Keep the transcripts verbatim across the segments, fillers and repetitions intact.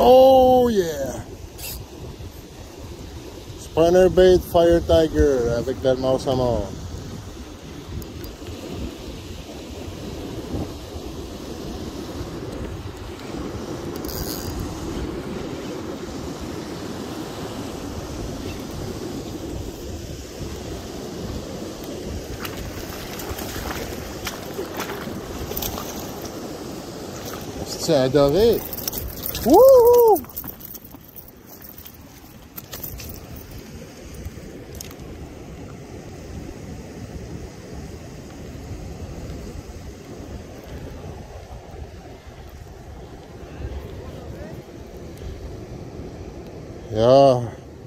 Oh yeah! Spinnerbait Fire Tiger avec Bellemare Saumon. C'est adoré! Wouhou! Yeah.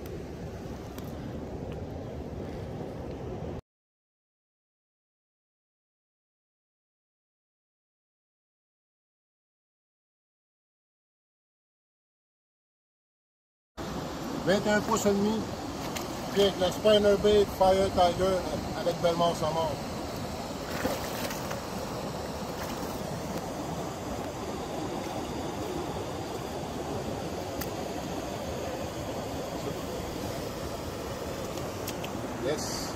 vingt et un pouces et demi, puis avec le Spinnerbait Fire Tiger avec Bellemare Saumon. Yes.